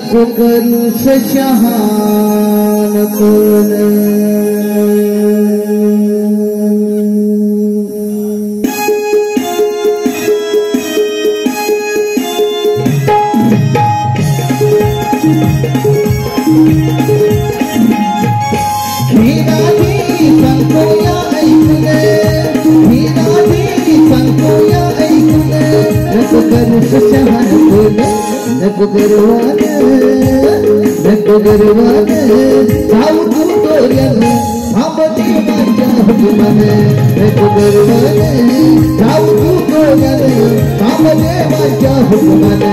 नको करू शहाण कोण नको गर्वान जाऊ तू दोऱ्यानं थांबते माझ्या हुकमाने नको गर्वान जाऊ तू दोऱ्यानं थांबते माझ्या हुकमाने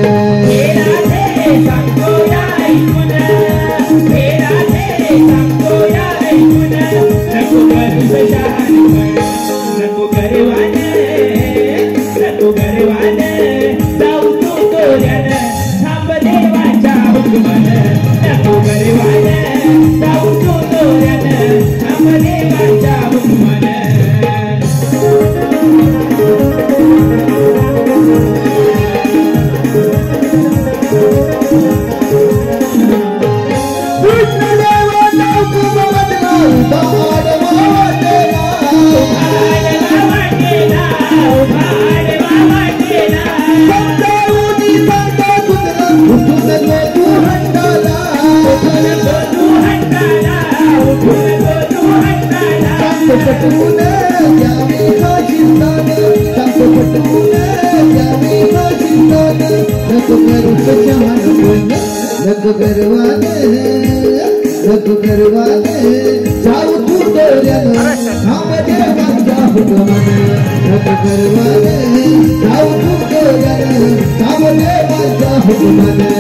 नको गर्वान जाऊ तू दोऱ्यानं थांबते माझ्या हुकमाने नको गर्वान जाऊ तू दोऱ्यानं थांबते माझ्या हुकमाने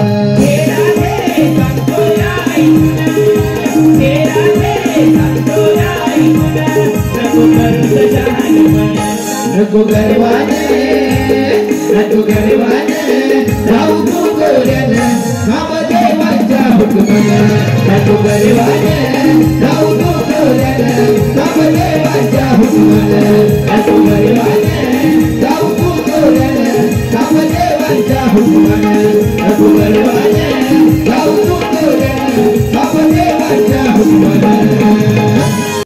नको गर्वान जाऊ तू दोऱ्यानं थांबते माझ्या हुकमाने नको गर्वान जाऊ तू दोऱ्यानं थांबते माझ्या हुकमाने नको गर्वान